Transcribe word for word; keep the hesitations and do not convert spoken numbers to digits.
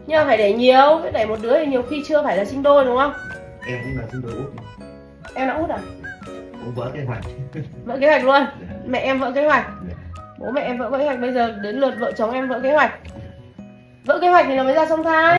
Nhưng mà phải để nhiều, phải để một đứa thì nhiều khi chưa phải là sinh đôi đúng không? Em cũng là sinh đôi út. Em đã út à? Cũng vỡ kế hoạch. Vỡ kế hoạch luôn. Mẹ em vỡ kế hoạch. Bố mẹ em vỡ kế hoạch, bây giờ đến lượt vợ chồng em vỡ kế hoạch. Vỡ kế hoạch thì nó mới ra song thai.